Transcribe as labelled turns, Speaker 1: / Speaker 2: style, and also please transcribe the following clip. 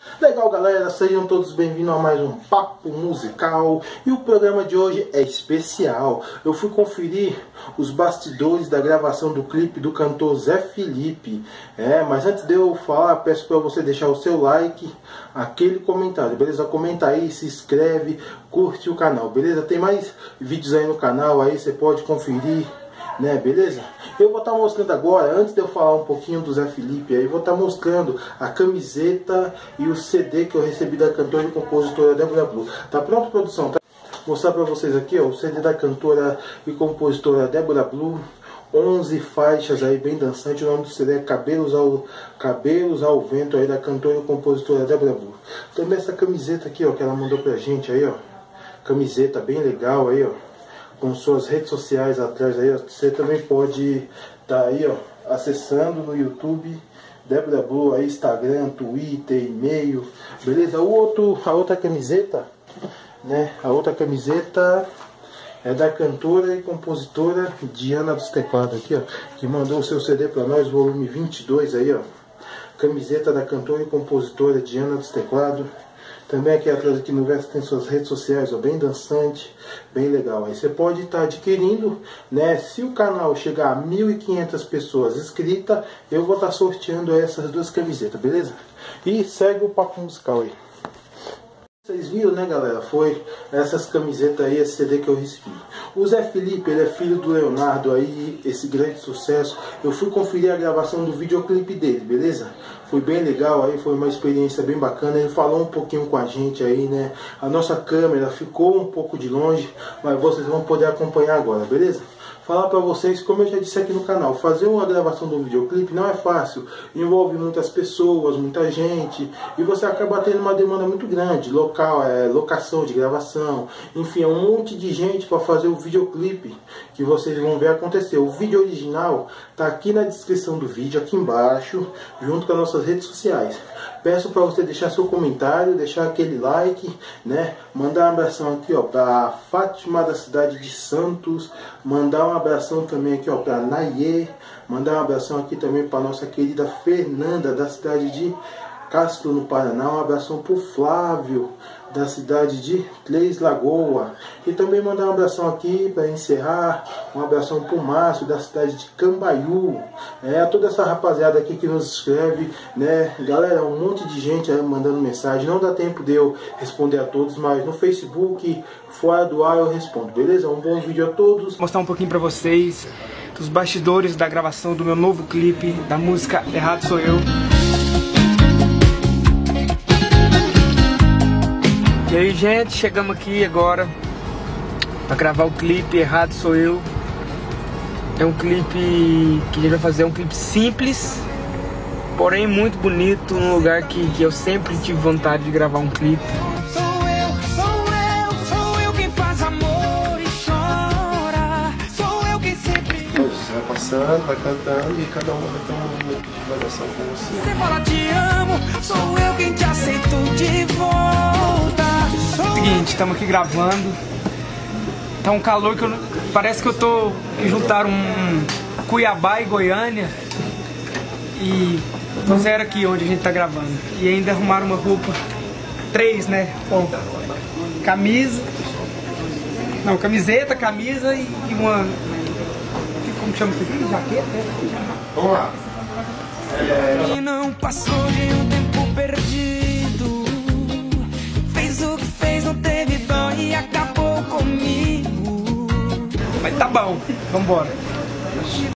Speaker 1: Legal, galera, sejam todos bem-vindos a mais um Papo Musical. E o programa de hoje é especial. Eu fui conferir os bastidores da gravação do clipe do cantor Zé Felipe. Mas antes de eu falar, peço para você deixar o seu like, aquele comentário, beleza? Comenta aí, se inscreve, curte o canal, beleza? Tem mais vídeos aí no canal, aí você pode conferir, né, beleza? Eu vou estar mostrando agora, antes de eu falar um pouquinho do Zé Felipe, aí vou estar mostrando a camiseta e o CD que eu recebi da cantora e compositora Débora Blue. Tá pronto, produção? Tá? Vou mostrar pra vocês aqui, ó, o CD da cantora e compositora Débora Blue. 11 faixas aí, bem dançante. O nome do CD é Cabelos ao Vento, aí da cantora e compositora Débora Blue. Também essa camiseta aqui, ó, que ela mandou pra gente aí, ó. Camiseta bem legal aí, ó, com suas redes sociais atrás aí, ó. Você também pode estar aí, ó, acessando no YouTube Débora Blue, aí Instagram, Twitter, e-mail, beleza? A outra camiseta, né? A outra camiseta é da cantora e compositora Diana dos Teclados aqui, ó, que mandou o seu CD para nós, volume 22 aí, ó. Camiseta da cantora e compositora Diana dos Teclados. Também aqui atrás, aqui no verso, tem suas redes sociais, ó, bem dançante, bem legal. Aí você pode estar adquirindo, né? Se o canal chegar a 1.500 pessoas inscritas, eu vou estar sorteando essas duas camisetas, beleza? E segue o Papo Musical aí. Vocês viram, né, galera? Foi essas camisetas aí, esse CD que eu recebi. O Zé Felipe, ele é filho do Leonardo aí, esse grande sucesso. Eu fui conferir a gravação do videoclipe dele, beleza? Foi bem legal aí, foi uma experiência bem bacana. Ele falou um pouquinho com a gente aí, né? A nossa câmera ficou um pouco de longe, mas vocês vão poder acompanhar agora, beleza? Falar pra vocês, como eu já disse aqui no canal, fazer uma gravação do videoclipe não é fácil. Envolve muitas pessoas, muita gente, e você acaba tendo uma demanda muito grande. Local, locação de gravação, enfim, é um monte de gente para fazer o videoclipe que vocês vão ver acontecer. O vídeo original tá aqui na descrição do vídeo, aqui embaixo, junto com as nossas redes sociais. Peço para você deixar seu comentário, deixar aquele like, né? Mandar um abração aqui, ó, para Fátima da cidade de Santos. Mandar um abração também aqui, ó, para Nayê. Mandar um abração aqui também para nossa querida Fernanda da cidade de Castro, no Paraná. Um abração para o Flávio da cidade de Três Lagoas. E também mandar um abração aqui para encerrar, um abração para o Márcio da cidade de Cambaiú. Toda essa rapaziada aqui que nos escreve, né? Galera, um monte de gente aí mandando mensagem. Não dá tempo de eu responder a todos, mas no Facebook, fora do ar, eu respondo, beleza? Um bom vídeo a todos.
Speaker 2: Vou mostrar um pouquinho para vocês dos bastidores da gravação do meu novo clipe, da música Errado Sou Eu. E aí, gente, chegamos aqui agora para gravar o clipe Errado Sou Eu. É um clipe que a gente vai fazer, um clipe simples, porém muito bonito, num lugar que eu sempre tive vontade de gravar um clipe.
Speaker 3: Sou eu quem faz amor e chora. Sou eu quem sempre...
Speaker 1: Você vai passando, vai cantando e cada um vai ter um momento de variação com você.
Speaker 3: Você fala te amo, sou eu quem te aceito de volta.
Speaker 2: Seguinte, estamos aqui gravando. Tá um calor que parece que eu tô... Juntaram Cuiabá e Goiânia e puseram aqui onde a gente tá gravando. E ainda arrumaram uma roupa, 3, né? Bom, camiseta, camisa e uma... Como chama isso aqui? Jaqueta?
Speaker 1: Vamos lá.
Speaker 3: E não passou de um tempo perdido. Fez o que fez, não teve dó e acabou comigo.
Speaker 2: Mas tá bom, vambora.